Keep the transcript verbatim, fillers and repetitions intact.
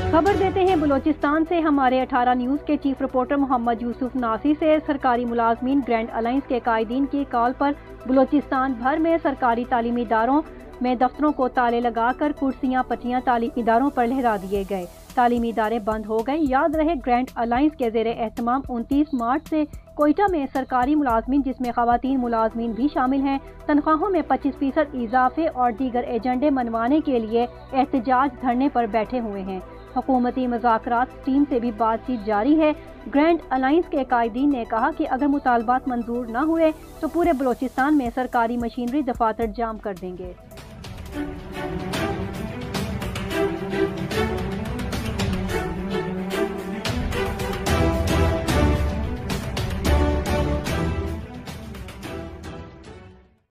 खबर देते हैं बलोचिस्तान से। हमारे अठारह न्यूज़ के चीफ रिपोर्टर मोहम्मद यूसुफ नासी से सरकारी मुलाजमीन ग्रैंड अलायंस के कायदीन की कॉल पर बलोचिस्तान भर में सरकारी तालीमी इदारों में दफ्तरों को ताले लगाकर कुर्सियां पटियां तालीमी इदारों पर लहरा दिए गए। तालीमी इदारे बंद हो गए। याद रहे, ग्रैंड अलायंस के ज़ेरे एहतमाम उनतीस मार्च से कोयटा में सरकारी मुलाजमीन जिसमें खवातीन मुलाजमीन भी शामिल हैं, तनख्वाहों में पच्चीस फीसद इजाफे और दीगर एजेंडे मनवाने के लिए एहतजाज धरने पर बैठे हुए हैं। हुकूमती मुज़ाकरात टीम से भी बातचीत जारी है। ग्रैंड अलायंस के कायदीन ने कहा कि अगर मुतालबात मंजूर न हुए तो पूरे बलोचिस्तान में सरकारी मशीनरी दफातर जाम कर देंगे।